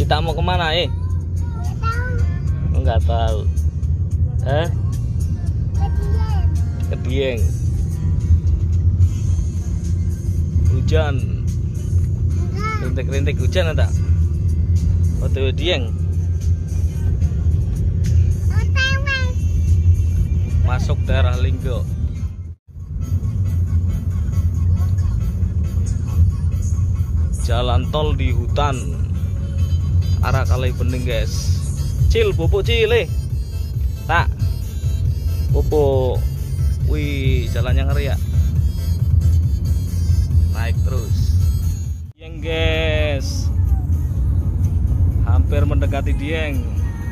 Kita mau kemana Enggak tahu. Ke Dieng. Hujan. Rintik-rintik hujan ada. OTW Dieng. Masuk daerah Linggo. Jalan tol di hutan. Arah Kalih Bening, guys. Cil, pupuk cile. Tak. Pupuk. Wih, jalannya ngeri ya. Naik terus. Dieng, guys. Hampir mendekati Dieng.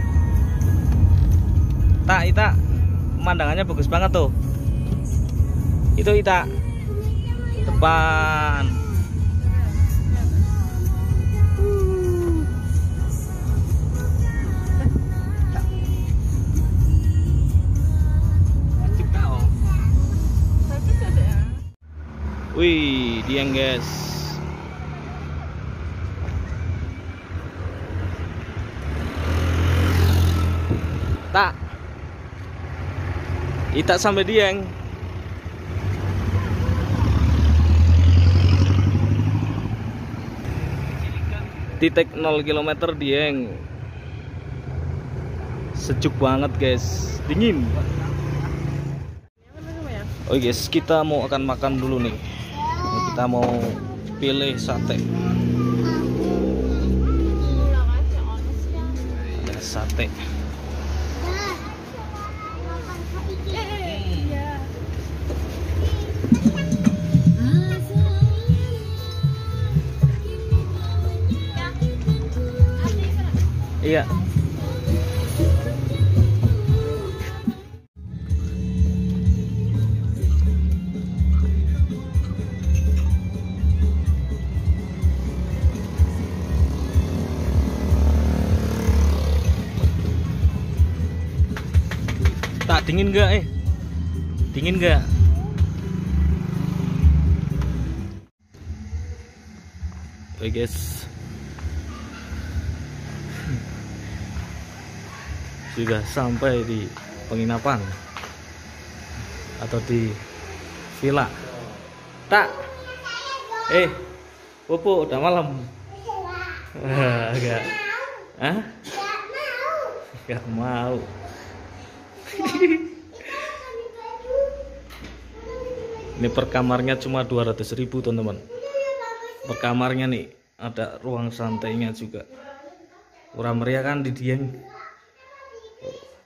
Tak, Ita. Pemandangannya bagus banget tuh. Itu Ita. Depan. Wih, Dieng, guys. Tak. Ita sampai Dieng. Titik 0 km Dieng. Sejuk banget, guys. Dingin. Oke, guys, kita mau akan makan dulu nih. Kita mau pilih sate. Ada sate. Iya. Tak dingin nggak Dingin nggak? Oke, guys. Sudah sampai di penginapan atau di villa. Tak. Popo, udah malam. Enggak. Enggak mau. Ini per kamarnya cuma 200.000, teman-teman. Per kamarnya nih ada ruang santainya juga. Murah meriah kan di Dieng.